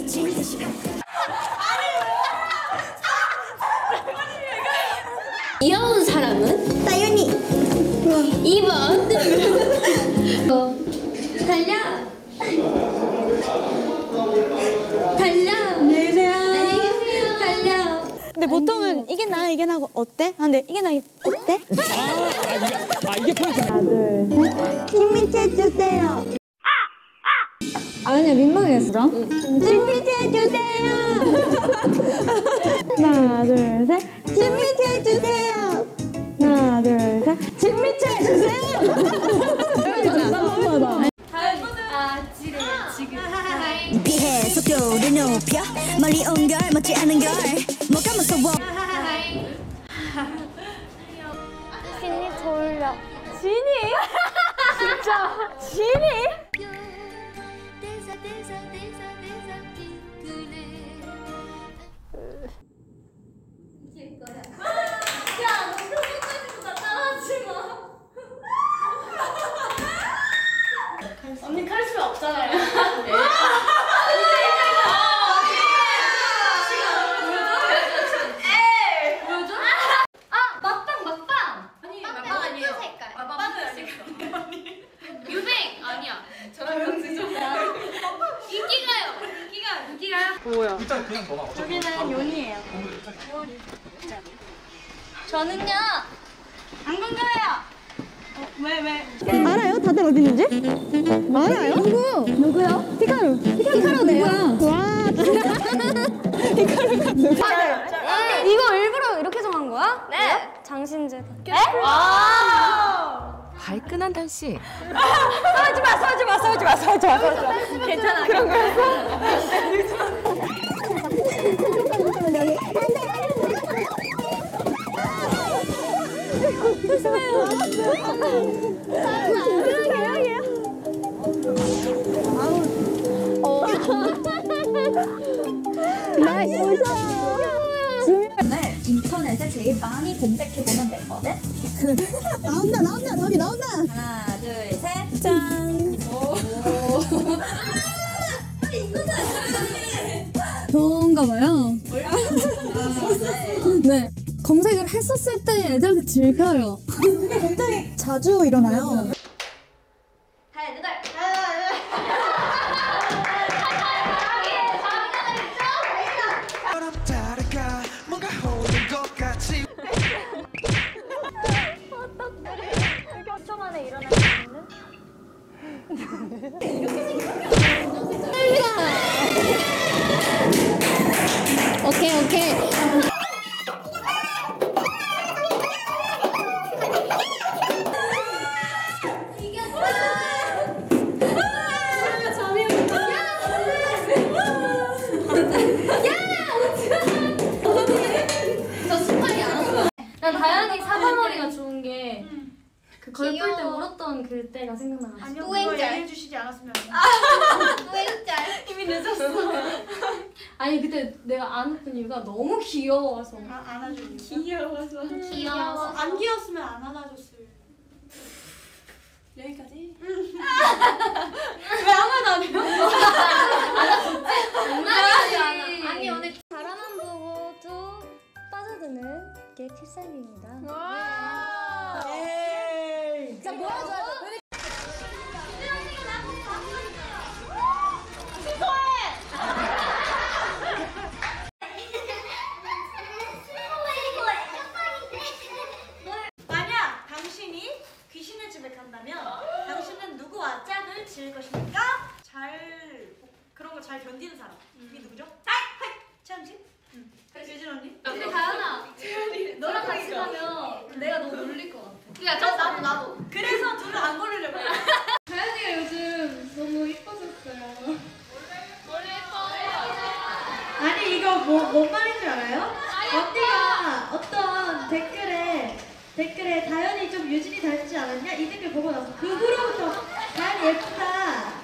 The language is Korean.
진짜 싫어. 귀여운 사람은? 따윤이. 2번 달려 달려. 안녕히 계세요. 안녕히 계세요. 달려. 근데 보통은 이게 나 이게 나고 어때? 아, 근데 이게 나 어때? 이게 포인트. 하나 둘 셋. 신미채 주세요. 아니야 민망했어. 신미채 주세요. 하나 둘 셋. 신미채 주세요. 하나 둘 셋. 신미채 주세요. 비해 속도를 높여 멀리 온 걸 멋지 않은 걸 뭐가 무서워. 진이 졸려. 진이? 진짜 진이? 언니 카리스마 없잖아요. 일단 그냥 너가 여기는 요니예요. 저는요 안 건강해요. 알아요? 다들 어디 있는지? 알아요? 누구요? 히카루. 히카루네요. 와, 이거 일부러 이렇게 정한 거야? 네. 장신재. 발끈한 단씨. 싸우지 마. 괜찮아. 그런 거였어? 네, 인터넷에 제일 많이 검색해보면 되거든? 나온다, 답이 나온다! 하나, 둘, 셋, 짠! 그런가 봐요. 네. 검색을 했었을 때 애들한테 들켜요. 그게 굉장히 자주 일어나요. 뭔가 오는 것 같이. 이렇게 5초 만에 일어날 수 있는? 오케이. 난 다현이 사과머리가 좋은 게 그 걸풀 때 울었던 그때가 생각나가지고. 아니요, 그거 얘기해 주시지 않았으면 이미 늦었어. 아니 그때 내가 안 웃은 이유가 너무 귀여워서. 안아주고 귀여워서. 안 귀여웠으면 안 안아줬을. 여기까지. 왜 아무도 안 해요? 장난이지. 아니 오늘 바라만 보고도 빠져드는 게 필살기입니다. 자, 보여줘야 돼. 만약 당신이 귀신의 집에 간다면 당신은 누구와 짝을 지을 것입니까? 그런 거 잘 견디는 사람. 이게 누구죠? 채연 씨? 유진 언니? 근데 다현아, 너랑 같이 가면 내가 너무 놀릴 것 같아. 야, 나도. 그래서 둘을 안 고르려고 해요. 다현이가 요즘 너무 이뻐졌어요. 아니 이거 뭔 말인 줄 알아요? 언니가 어떤 댓글에 다현이 좀 유진이 닮지 않았냐? 이 댓글 보고 나서 그 후로부터 다현이 예쁘다